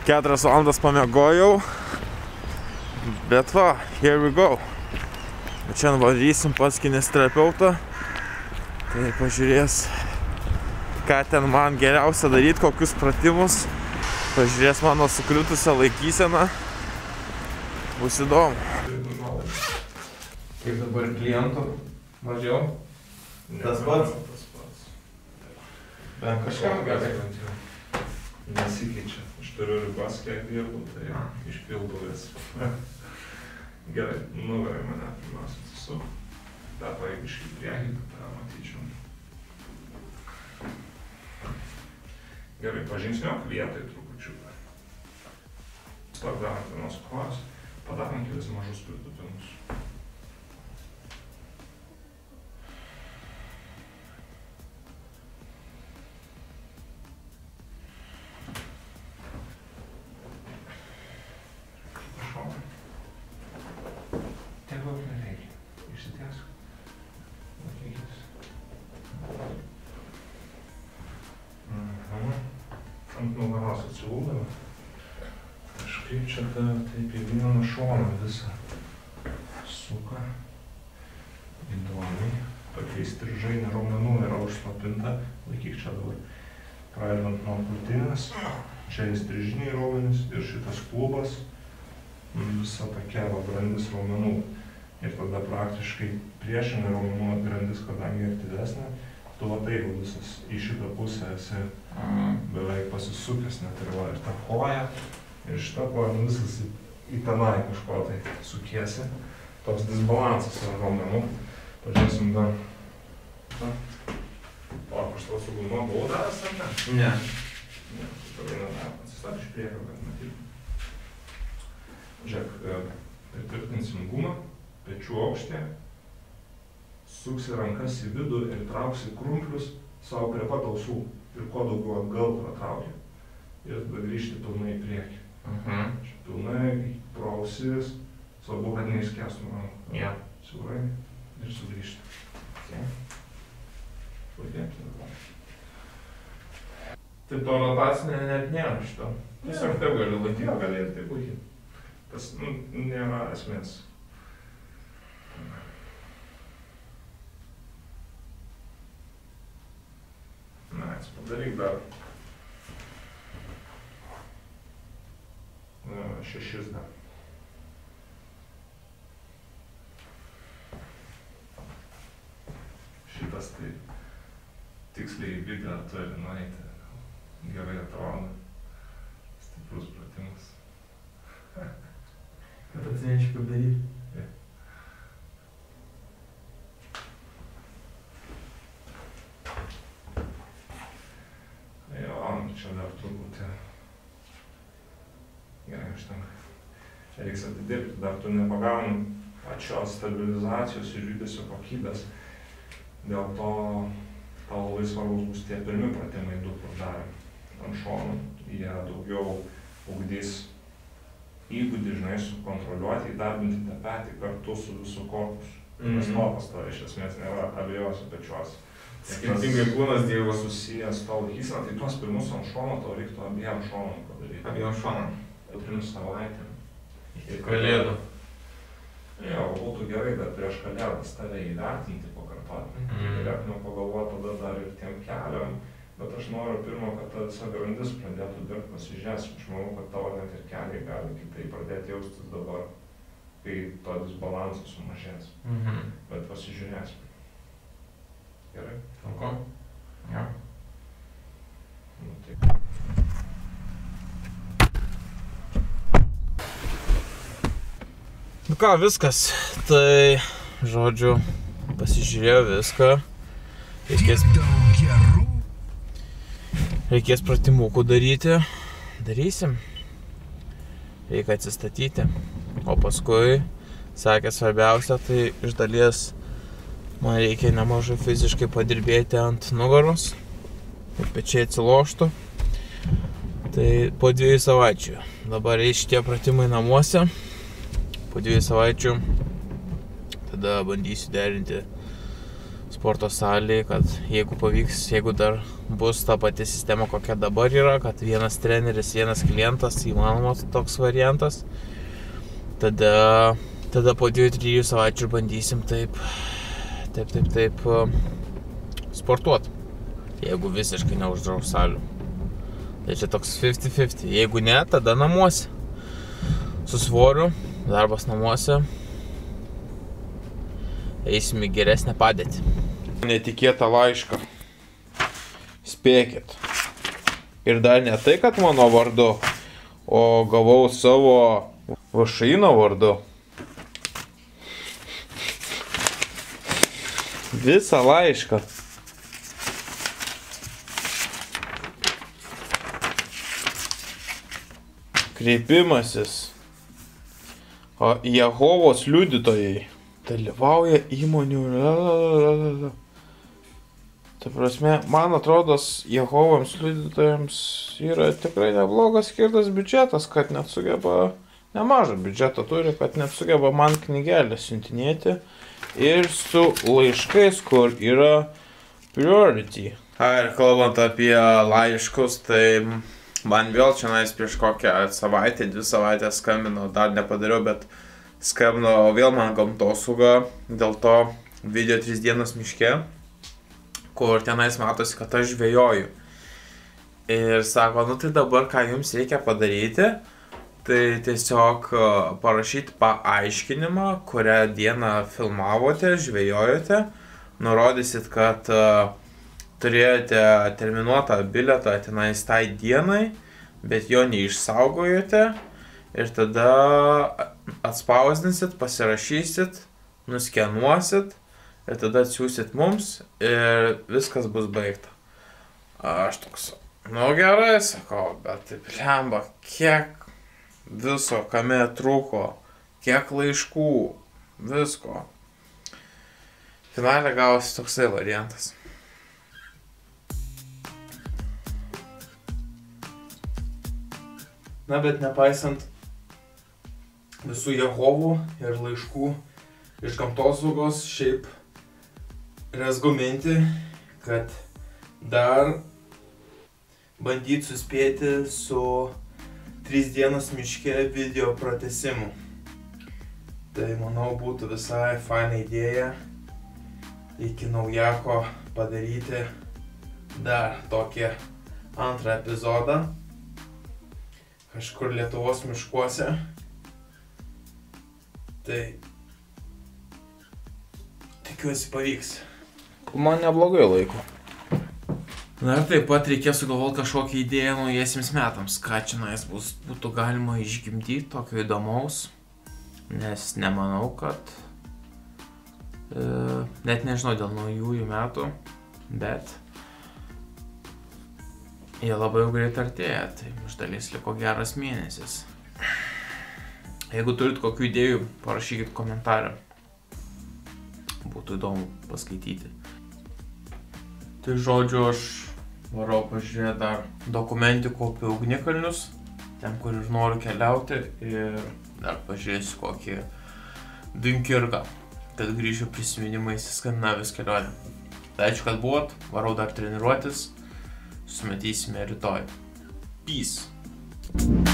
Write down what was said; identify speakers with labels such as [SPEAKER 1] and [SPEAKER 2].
[SPEAKER 1] 4 valandas pamiegojau. Bet va, here we go. Čia varysim pas kineziterapeutą. Tai pažiūrės, ką ten man geriausia daryti, kokius pratimus. Pažiūrės mano sukriutusią laikyseną. Bus įdomu. Kaip dabar klientų mažiau? Tas pats? Tas pats. Bent kažkam gali.
[SPEAKER 2] Nesikeičia. Aš turiu ribas, kiek dirbu, tai išpildau jas. Gerai, nuverai mane pirmiausia atsisuk. Dar paėgiškai į priekį, tada matyčiau. Gerai, pažingsniuok vietoj trupučiuką. Stabdavant vienos kojos, padarom kelis mažus pritūpimus. Ant nugaros atsivūdavo. Kažkaip čia taip į vieną šoną visą suka. Įdomiai. Tokiai strižainė raumenų yra užslopinta. Laikyk čia dabar. Pradedant nuo krūtinės. Čia įstrižiniai raumenys ir šitas klubas. Visa tokia grandis raumenų. Ir tada praktiškai priešinė raumenų grandis, kadangi aktyvesnė. Tu va taip visas į šitą pusę esi beveik pasisukęs, net ir va ir ta koja, ir šitą koja visas į tenai kažko tai sukiesi. Toks disbalansas yra raumenų. Pažiūrėsim dar. O, aš tau su guma buvau davęs, ar ne?
[SPEAKER 1] Ne.
[SPEAKER 2] Ne, tu vieną davę. Atsistak iš priekio, kad matytum. Žiūrėk, pritvirtinsim gumą, pečių aukštė. Suksi rankas į vidų ir trauksi krumplius savo prie pat ausų. Ir kuo daugiau atgal pratrauki. Ir tada grįžti pilnai į priekį. Pilnai pro ausis. Svarbu, kad neišskęstum rankų.
[SPEAKER 1] Ja.
[SPEAKER 2] Siaurai. Ir sugrįžti. Puikiai.
[SPEAKER 1] Tai to rotacinė net nėra šito. Tiesiog taip gali laikyti.
[SPEAKER 2] Jo, gali ir taip puikiai. Tas nėra esmės. Padaryk dar 6 dar. Šitas tai tiksliai į vidų turi nueiti. Gerai atrodo. Stiprus pratimas.
[SPEAKER 1] Kad atsineši kaip daryti?
[SPEAKER 2] Čia dar truputį gerai užtenka. Čia reiks atidirbti, dar tu nepagauni pačios stabilizacijos ir judesio kokybės. Dėl to tau labai svarbus bus tie pirmi pratimai, du kur darėm ant šonų. Jie daugiau ugdys įgūdį, žinai, sukontroliuoti, įdarbinti tą petį kartu su visų korpusu. Nes lopas to iš esmės nėra abiejose pečiuose.
[SPEAKER 1] Skirtingai kūnas dirba
[SPEAKER 2] susijęs to laikysena, tai tuos pirmus ant šono tau reiktų abiem šonom padaryti.
[SPEAKER 1] Abiem šonom?
[SPEAKER 2] 3 savaitėm.
[SPEAKER 1] Iki kalėdų.
[SPEAKER 2] Jo, būtų gerai dar prieš kalėdas tave įvertinti pakartotinai. Galėtume pagalvoti tada dar ir tiem keliam, bet aš noriu pirmo, kad ta visa grandis pradėtų dirbti, pasižiūrėsim. Aš manau, kad tavo net ir keliai gali kitaip pradėti jaustis dabar, kai to disbalansas sumažės. Bet pasižiūrėsim. Gerai?
[SPEAKER 1] Tvarko? Jo.
[SPEAKER 2] Nu, taip.
[SPEAKER 1] Nu ką, viskas. Tai, žodžiu, pasižiūrėjau viską. Reikės pratimukų daryti. Darysim. Reikia atsistatyti. O paskui, sakė, svarbiausia, tai iš dalies man reikia nemažai fiziškai padirbėti ant nugaros, kad pečiai atsiloštų. Tai po 2 savaičių. Dabar šitie pratimai namuose. Po 2 savaičių tada bandysiu derinti sporto salėje, kad jeigu pavyks, jeigu dar bus ta pati sistema, kokia dabar yra, kad vienas treneris, vienas klientas, įmanomas toks variantas, tada po 2-3 savaičių bandysim taip sportuoti, jeigu visiškai neuždraus salių. Tai čia toks 50-50, jeigu ne, tada namuose. Su svoriu, darbas namuose, eisim į geresnę padėtį. Netikėtą laišką. Spėkit. Ir dar ne tai, kad mano vardu, o gavau savo VŠI-no vardu. Visą laišką. Kreipimasis. O Jehovos liudytojai dalyvauja įmonių. Ta prasme, man atrodo, Jehovams liudytojams yra tikrai neblogas skirtas biudžetas, kad net sugeba, nemažą biudžetą turi, kad net sugeba man knygelę siuntinėti ir su laiškais, kur yra priority. Ir kalbant apie laiškus, tai man vėl čia prieš kokią savaitę, 2 savaitės skambino, dar nepadariau, bet skambino vėl man gamtosauga, dėl to video 3 dienos miške, kur tenais matosi, kad aš žvejoju. Ir sako, nu tai dabar ką jums reikia padaryti, tai tiesiog parašyti paaiškinimą, kurią dieną filmavote, žvejojote, nurodysit, kad turėjote terminuotą bilietą tenais tai dienai, bet jo neišsaugojote ir tada atspausdinsit, pasirašysit, nuskenuosit ir tada atsiųsit mums ir viskas bus baigta. Aš toks, nu gerai, sakau, bet taip lemba, kiek viso, kame trūko, kiek laiškų, visko. Finale gavosi toksai variantas. Na, bet nepaisant visų Jehovų ir laiškų iš gamtosaugos, šiaip rezgu mintį, kad dar bandyt suspėti su 3 dienos miške video pratęsimu. Tai manau būtų visai faina idėja iki naujako padaryti dar tokį antrą epizodą kažkur Lietuvos miškuose. Tai tikiuosi pavyks. Man neblogai laiko. Na ir taip pat reikės sugalvoti kažkokią idėją naujiesiems metams, ką čia būtų galima išgimdyti tokio įdomaus, nes nemanau, kad net nežinau dėl naujųjų metų, bet jie labai greit artėja, tai iš dalies liko geras mėnesis. Jeigu turit kokių idėjų, parašykit komentarą, būtų įdomu paskaityti. Tai žodžiu, aš varau pažiūrėti dar dokumentikų apie ugnikalnius, ten kur ir noriu keliauti, ir dar pažiūrėsiu kokį Dunkirką, kad grįšiu prisiminimais į Skandinavijos kelionę. Tai ačiū, kad buvot, varau dar treniruotis, susimatysime rytoj. Peace!